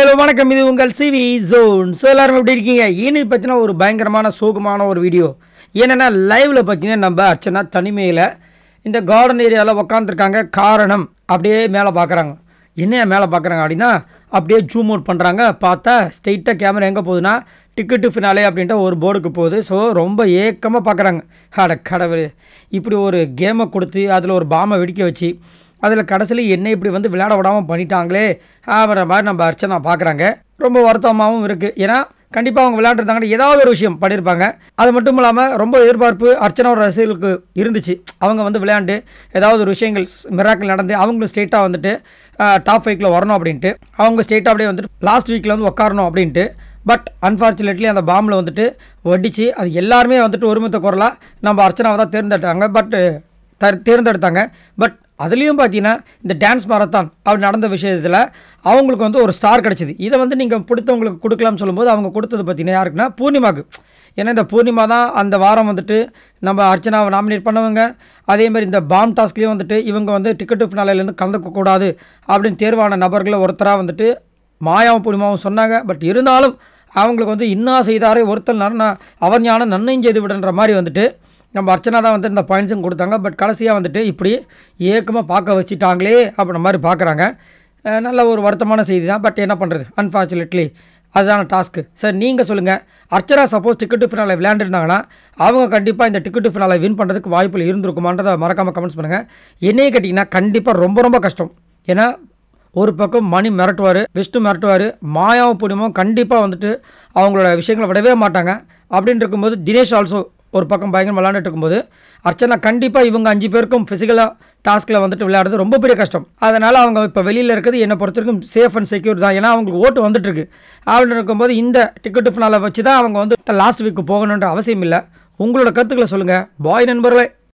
Hello வணக்கம், இது உங்கள் சிவி ஜோன். ஸோ எல்லாரும் எப்படி இருக்கீங்க? இனி பார்த்தீங்கன்னா ஒரு பயங்கரமான சோகமான ஒரு வீடியோ. ஏன்னா லைவில் பார்த்தீங்கன்னா நம்ம அர்ச்சனா தனிமையில் இந்த கார்டன் ஏரியாவில் உக்காந்துருக்காங்க. காரணம் அப்படியே மேலே பார்க்குறாங்க. என்ன மேலே பார்க்குறாங்க அப்படின்னா அப்படியே ஜூம் அவுட் பண்ணுறாங்க. பார்த்தா ஸ்ட்ரெயிட்டாக கேமரா எங்கே போகுதுன்னா டிக்கெட்டு ஃபினாலே அப்படின்ட்டு ஒரு போர்டுக்கு போகுது. ஸோ ரொம்ப ஏக்கமாக பார்க்குறாங்க. அட கடவுளே, இப்படி ஒரு கேமை கொடுத்து அதில் ஒரு பாமை வெடிக்க வச்சு அதில் கடைசியில் என்ன இப்படி வந்து விளையாட விடாமல் பண்ணிட்டாங்களே அப்படின்ற மாதிரி நம்ம அர்ச்சனா பார்க்குறாங்க. ரொம்ப வருத்தமாகவும் இருக்குது. ஏன்னா கண்டிப்பாக அவங்க விளையாண்டுருந்தாங்கன்னா ஏதாவது ஒரு விஷயம் பண்ணியிருப்பாங்க. அது மட்டும் இல்லாமல் ரொம்ப எதிர்பார்ப்பு அர்ச்சனாவோட ரசிகர்களுக்கு இருந்துச்சு. அவங்க வந்து விளையாண்டு ஏதாவது ஒரு விஷயங்கள் மிராக்கிள் நடந்து அவங்களும் ஸ்ட்ரெயிட்டாக வந்துட்டு டாப் 5ல் வரணும் அப்படின்ட்டு, அவங்க ஸ்ட்ரெயிட்டாக அப்படியே வந்துட்டு லாஸ்ட் வீக்கில் வந்து உட்காரணும் அப்படின்ட்டு. பட் அன்ஃபார்ச்சுனேட்லி அந்த பாம்பில் வந்துட்டு வடித்து அது எல்லாருமே வந்துட்டு ஒருமித்த குரலாக நம்ம அர்ச்சனாவை தான் தேர்ந்தெடுத்தாங்க. பட் அதுலேயும் பார்த்தீங்கன்னா இந்த டான்ஸ் மாரத்தான் அப்படி நடந்த விஷயத்தில் அவங்களுக்கு வந்து ஒரு ஸ்டார் கிடச்சிது. இதை வந்து நீங்கள் பிடித்தவங்களுக்கு கொடுக்கலாம்னு சொல்லும்போது அவங்க கொடுத்தது பார்த்தீங்கன்னா யாருக்குன்னா பூர்ணிமாவுக்கு. ஏன்னா இந்த பூர்ணிமா தான் அந்த வாரம் வந்துட்டு நம்ம அர்ச்சனாவை நாமினேட் பண்ணவங்க. அதேமாதிரி இந்த பாம் டாஸ்க்லேயும் வந்துட்டு இவங்க வந்து டிக்கெட்டு ஃபினாலேருந்து கலந்துக்கக்கூடாது அப்படின்னு தேர்வான நபர்களில் ஒருத்தராக வந்துட்டு மாயாவும் பூர்ணிமாவும் சொன்னாங்க. பட் இருந்தாலும் அவங்களுக்கு வந்து இன்னா செய்தாரே ஒருத்தர் அவர் ஞானம் நன்மையும் செய்து விடுன்ற மாதிரி வந்துட்டு நம்ம அர்ச்சனா தான் வந்து இந்த பாயிண்ட்ஸும் கொடுத்தாங்க. பட் கடைசியாக வந்துட்டு இப்படி ஏக்கமாக பார்க்க வச்சுட்டாங்களே அப்படின்ற மாதிரி பார்க்குறாங்க. நல்ல ஒரு வருத்தமான செய்தி தான். பட் என்ன பண்ணுறது, அன்ஃபார்ச்சுனேட்லி அதுதான டாஸ்க்கு. சார் நீங்கள் சொல்லுங்கள், அர்ச்சனா சப்போஸ் டிக்கெட்டு ஃபினாலை விளையாண்டுருந்தாங்கன்னா அவங்க கண்டிப்பாக இந்த டிக்கெட்டு ஃபினாலை வின் பண்ணுறதுக்கு வாய்ப்பில் இருந்திருக்குமான்றதை மறக்காமல் கமெண்ட்ஸ் பண்ணுங்கள். என்னையே கேட்டிங்கன்னா கண்டிப்பாக ரொம்ப ரொம்ப கஷ்டம். ஏன்னா ஒரு பக்கம் மணி மிரட்டுவார், விஷ்ணு மிரட்டுவார், மாயாவும் பூர்ணிமாவும் கண்டிப்பாக வந்துட்டு அவங்களோட விஷயங்களை விடவே மாட்டாங்க. அப்படின்னு இருக்கும்போது தினேஷ் ஆல்சோ ஒரு பக்கம் பயங்கரம் விளையாண்டுட்டு இருக்கும்போது அர்ச்சனா கண்டிப்பாக இவங்க 5 பேருக்கும் ஃபிசிக்கலாக டாஸ்கில் வந்துட்டு விளையாடுறது ரொம்ப பெரிய கஷ்டம். அதனால் அவங்க இப்போ வெளியில் இருக்கிறது என்னை பொறுத்த வரைக்கும் சேஃப் அண்ட் செக்யூர் தான். ஏன்னா அவங்களுக்கு ஓட்டு வந்துட்டுருக்கு. அப்படின்னு இருக்கும்போது இந்த டிக்கெட்டு ஃபினாலை வச்சு தான் அவங்க வந்து லாஸ்ட் வீக்கு போகணுன்ற அவசியம் இல்லை. உங்களோட கருத்துக்களை சொல்லுங்கள் பாய் நண்பர்களே.